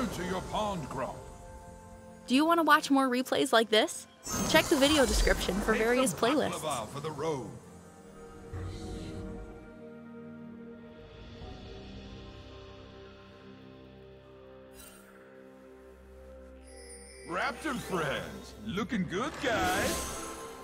Return to your pond grub. Do you want to watch more replays like this? Check the video description for various playlists. For the road. Raptor friends, looking good, guys.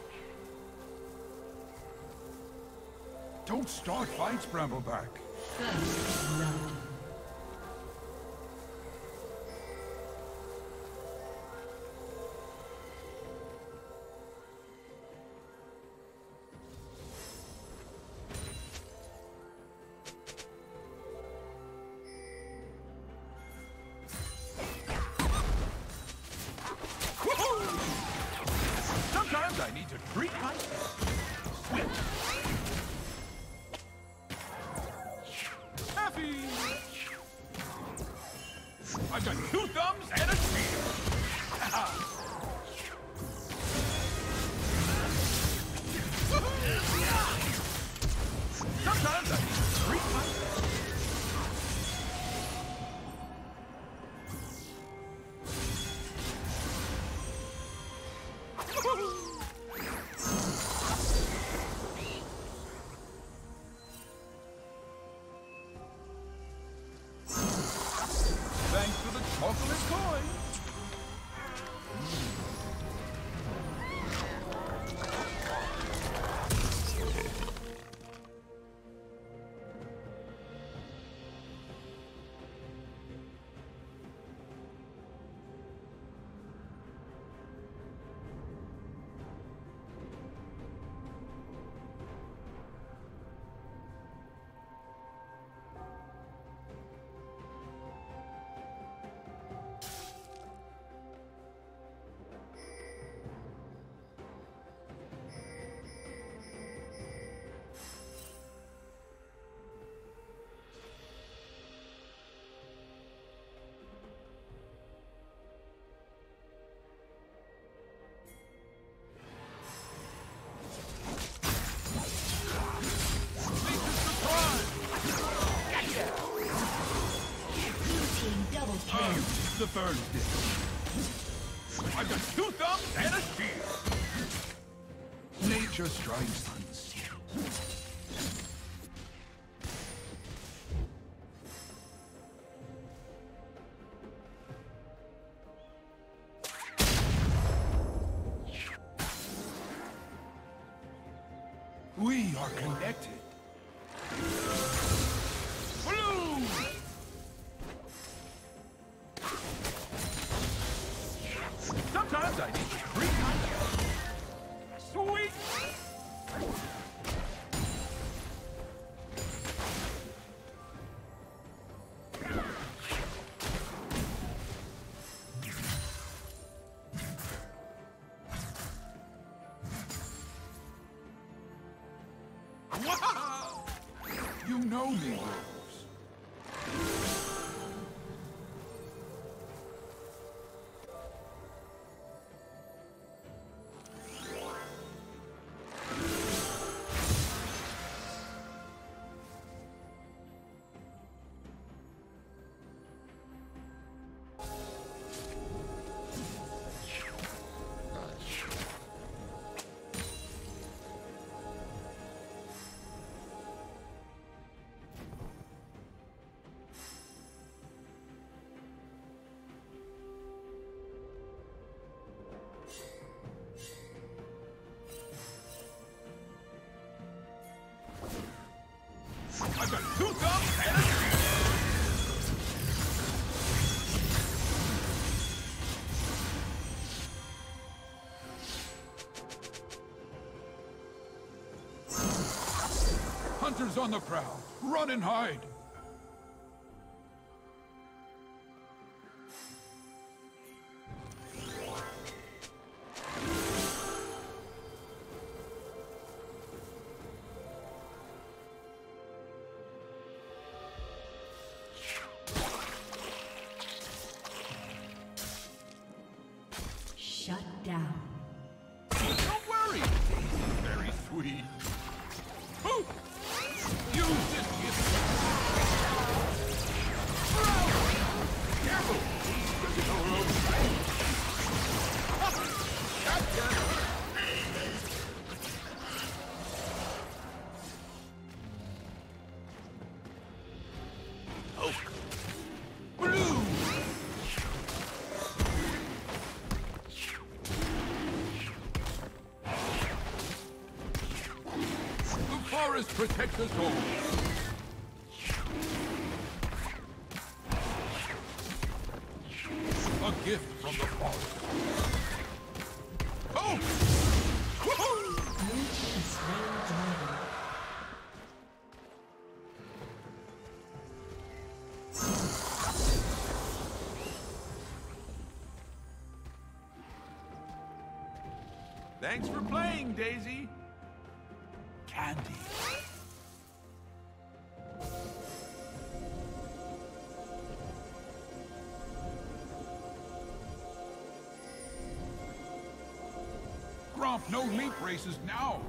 Don't start fights, Brambleback. First love. Sometimes I need to treat myself. Switch. Happy. I've got 2 thumbs and a shield. Sometimes I need to treat myself. Thanks for the chocolate coin. The burn did. I've got 2 thumbs and a shield. Nature strikes unseen. We are connected. Sometimes I need to treat myself. Sweet! Wow! You know me, Rose. I've got 2 thumbs and a shield. Hunters on the prowl. Run and hide. Shut down. Don't worry. Very sweet. Use this gift. forest protects us all. A gift from the forest. Oh! Woohoo! Thanks for playing, Daisy. Candy. Gromp, no leap races now.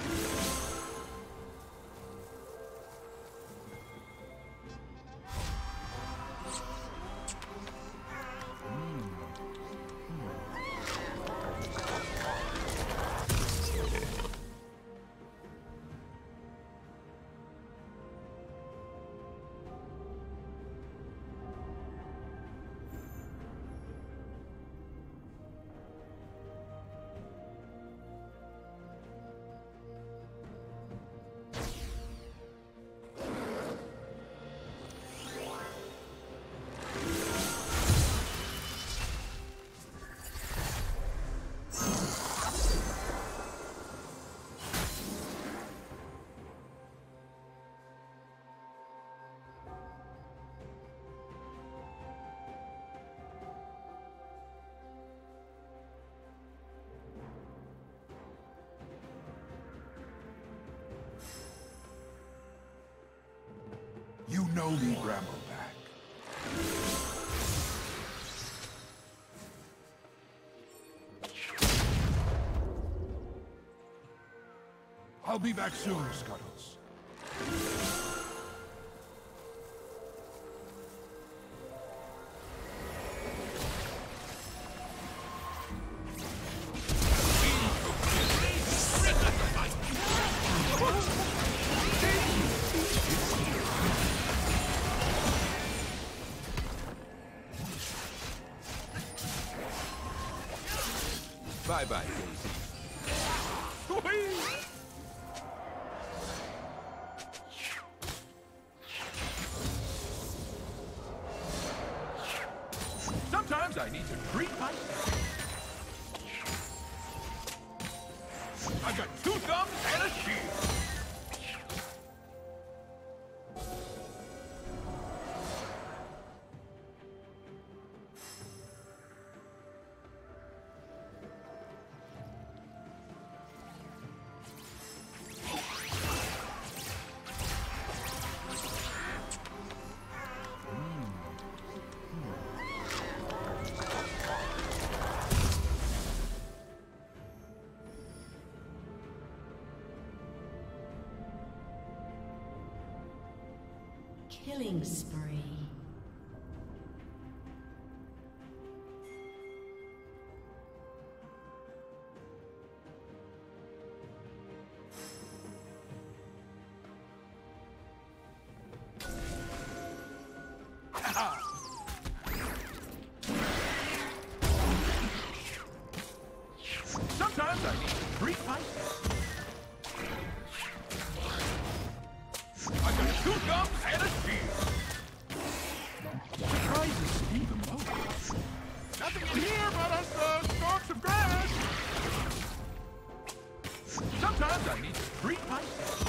You know me, Grandmaster. I'll be back soon, Scuttles. Bye-bye, Daisy. Sometimes I need to treat myself. I've got 2 thumbs and a shield. Killing spree. Sometimes I need to treat myself. I've got 2 thumbs and a shield. Surprises me the most. Nothing in here but us stalks of grass. Sometimes I need to treat myself.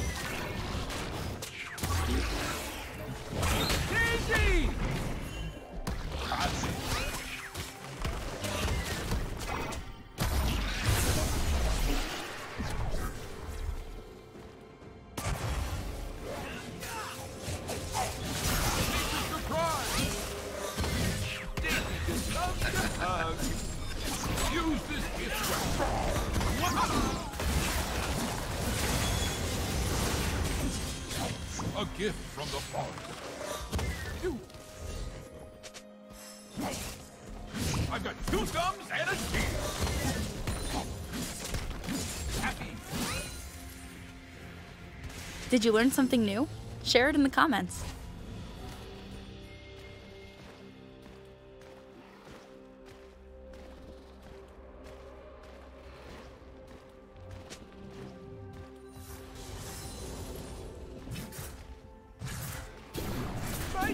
Daisy! Use this gift a gift from the forest. I've got 2 thumbs and a shield. Happy. Did you learn something new? Share it in the comments.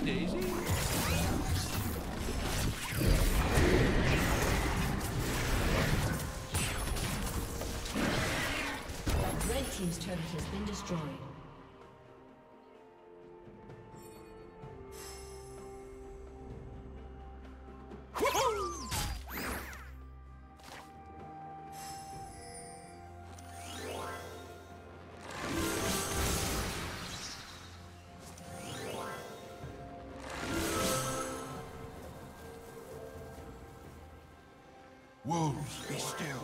Daisy. Red team's turret has been destroyed. Wolves, be still.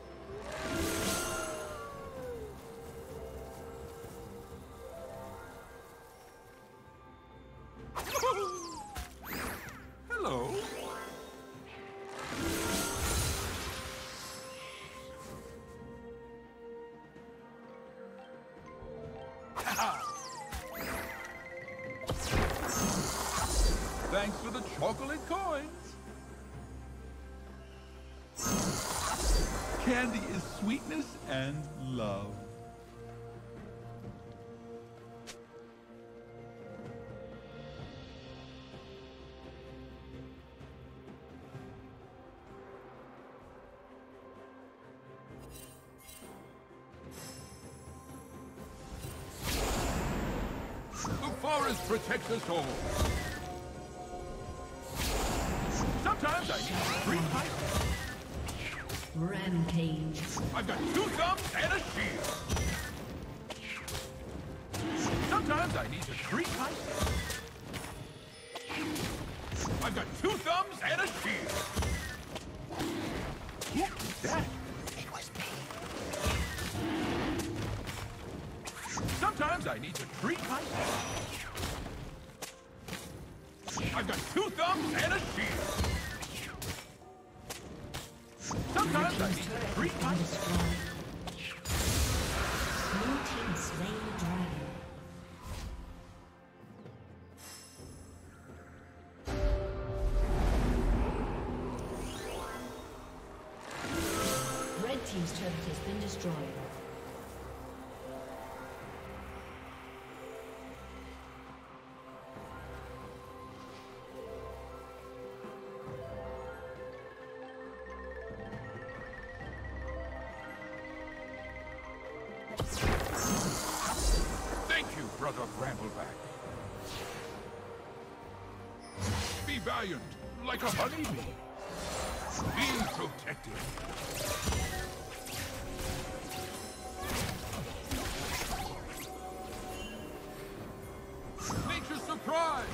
Hello. Thanks for the chocolate coins. Candy is sweetness and love. The forest protects us all. Sometimes I need a free fight. Rampage. I've got 2 thumbs and a shield. Sometimes I need to street fight. I've got 2 thumbs and a shield. Who's that? It was me. Sometimes I need to street fight. I've got 2 thumbs and a shield. Sometimes I need to treat my Blue team slain the dragon. Red team's turret has been destroyed. Thank you, Brother Brambleback. Be valiant, like a honeybee. Be protected. Nature's surprise!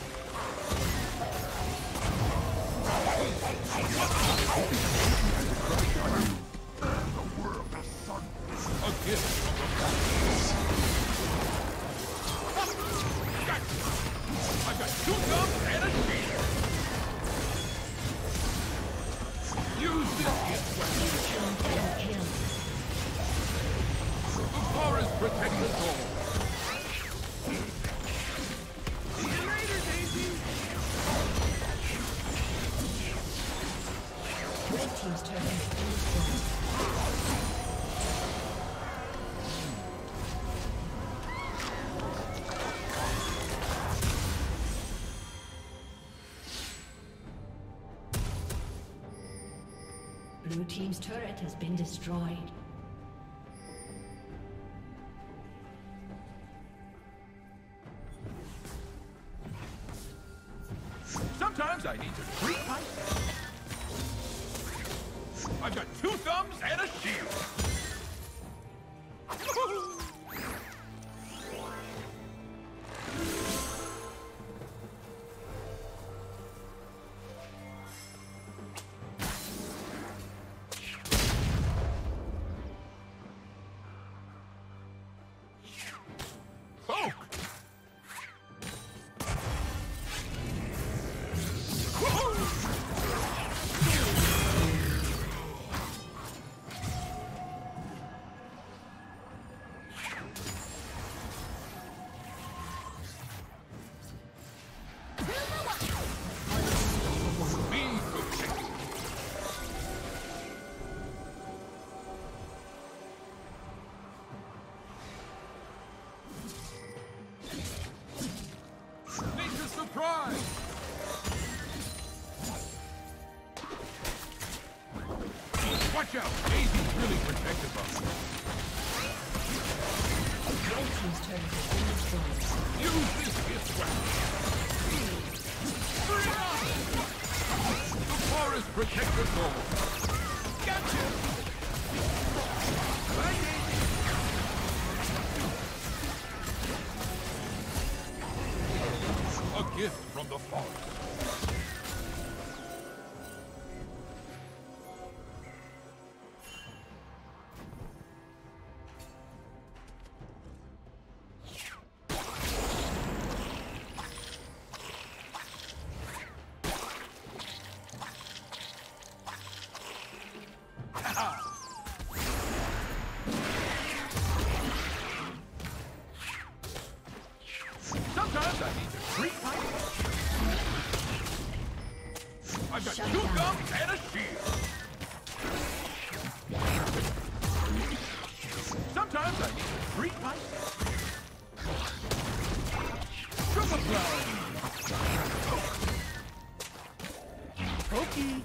The world, the sun, a gift from the I've got 2 thumbs and a shield. Use this gift weapon. The forest protects us all. See you later, Daisy. Red team's turret has been destroyed. Blue team's turret has been destroyed. Sometimes I need to treat my... I've got 2 thumbs and a shield. surprise! Watch out! Daisy's really protective of us. Red team's turret has been destroyed. Use this gift weapon! Bring up! The forest protects us all! Gotcha! Bye, Daisy! A gift from the forest. Sometimes I need to treat my I've got two thumbs and a shield. Sometimes I need to treat myself. Sugar flower. Pokey.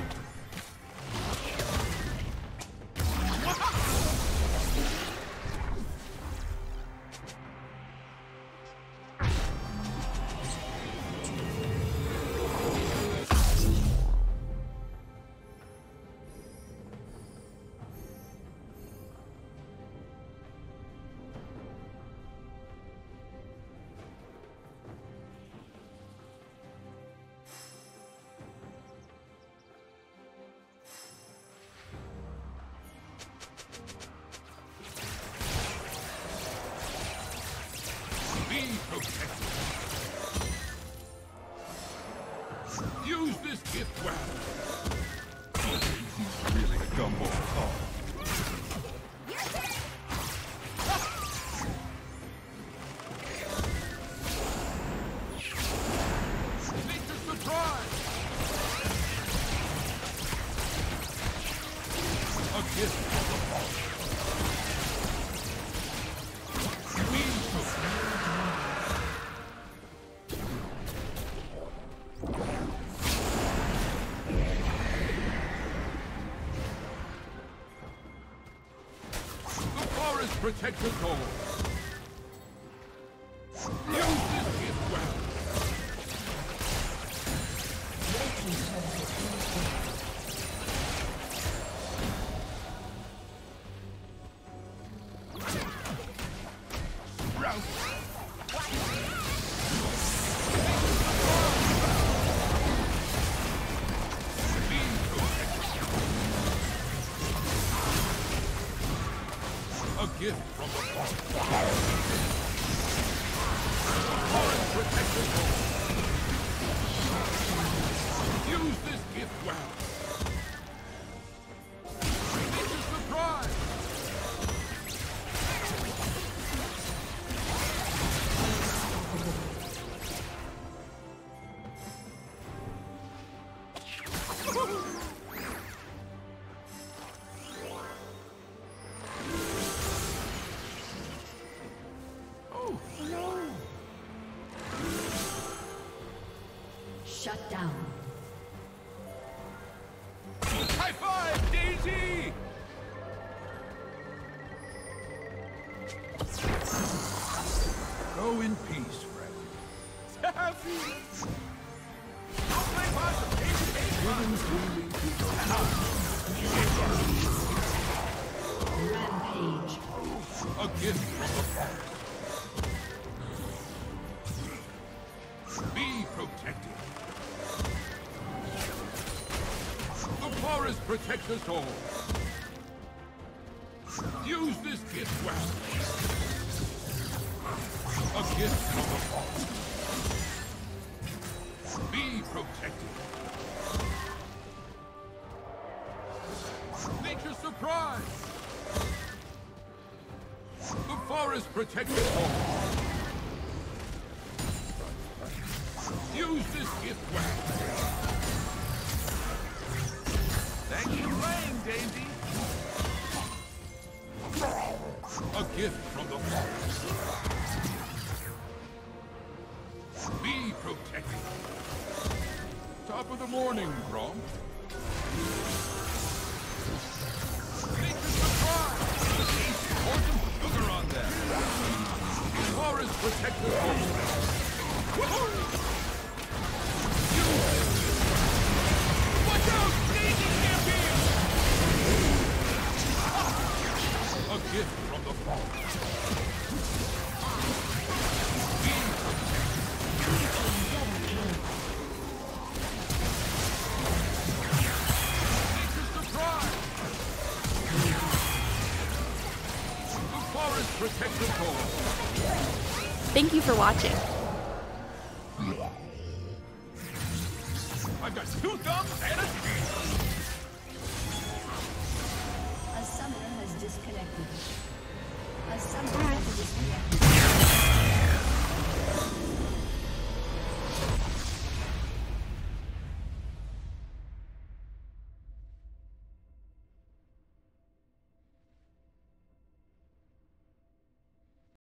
Be protected. Use this gift well. He's really a gumball call. Nature's surprise. A gift from the forest. Be protected. Protect us all. Use this gift well. Red team's turret has been destroyed. Sprout. Be protected. A gift from the forest. Forest protected home. Use this gift well. It's a surprise. Shut down. High five, Daisy! Go in peace, friend. Happy! Don't play possum, Daisy! Rampage. A gift from the forest. Be protected. The forest protects us all. Use this gift well. A gift from the forest. Be protected. Nature's surprise. The forest protects us all. Use this gift well. Thanks for playing, Daisy. A gift from the forest. Be protected. Top of the morning, Grom. Nature's surprise! Pour some sugar on that. Forest protected home. Watch out! Sneaky champion! A gift from the fall. Protective home. Thank you for watching. I've got 2 thumbs and a